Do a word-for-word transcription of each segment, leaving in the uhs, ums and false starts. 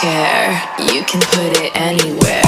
care. You can put it anywhere.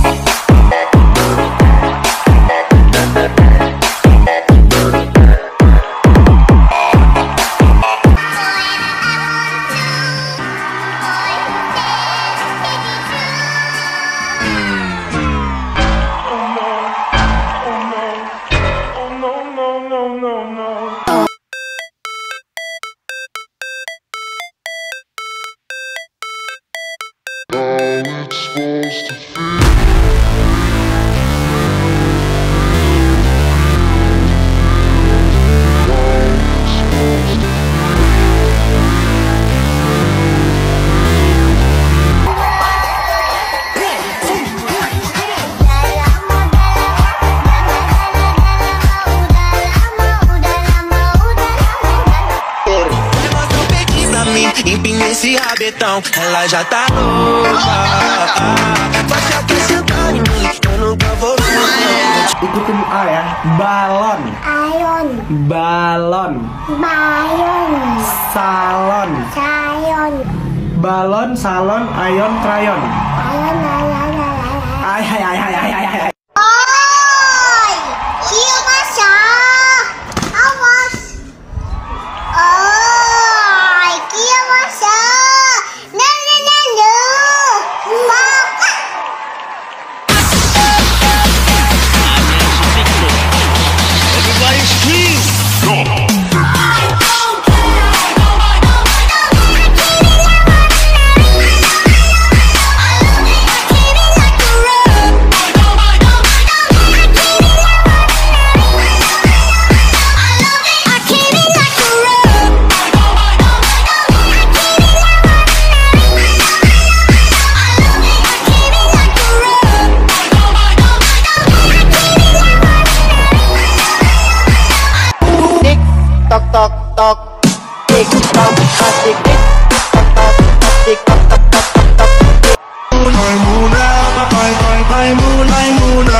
Empinha esse rabetão, ela já tá louca. Baixa que esse em mim, eu nunca vou ver. Ikutin A ya. Balon. Ayon. Balon. Bayon. Salon. Sayon. Balon, salon, ayon, krayon. Ayon, ayon, ayon. Ay, ay, ay, ay, ay, ay, ay. Oi! Kiyo siya! Awas! Oi! Kiyo siya! Nananano! Baka! Everybody scream! Tok tok tok, tik tok tik tik tok tok tik tok tok tok tok. Maimuna, Maimuna, Maimuna, Maimuna,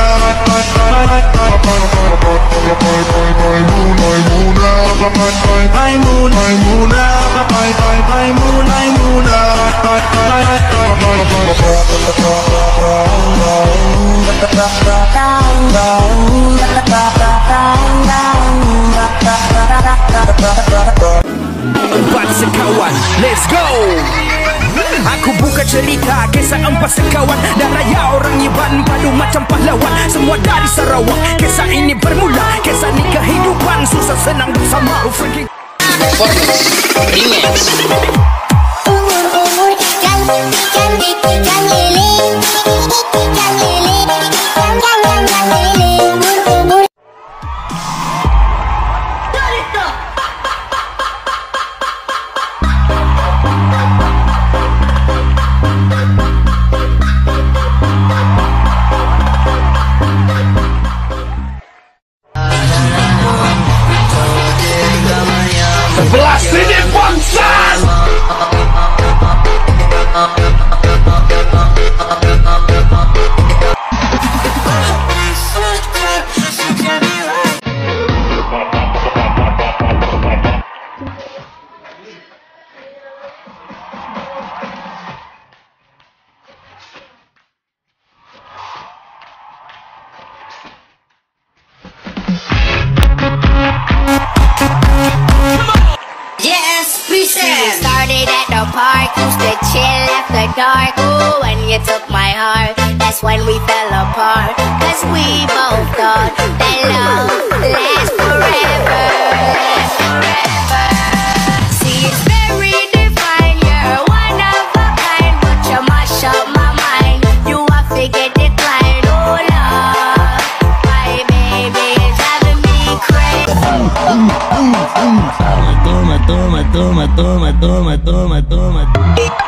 Empat sekawan, let's go. Aku buka cerita kisah empat sekawan dan raya orang Iban padu macam pahlawan. Semua dari Sarawak. Kisah ini bermula, kisah ni kehidupan susah senang bersama. Performance Remix. Umur-umur cantik cantik ikan lele, ikan lele, yang yang yang yang lele. Umur-umur. Sebelah sini bangsat. Started at the park, used to chill after dark. Ooh, when you took my heart, that's when we fell apart. Cause we both thought that love lasts forever, lasts forever. See, it's very divine, you're one of a kind, but you mash up my mind. You are figure decline, oh love, my baby is driving me crazy. Toma, toma, toma, toma, toma, toma, toma, toma.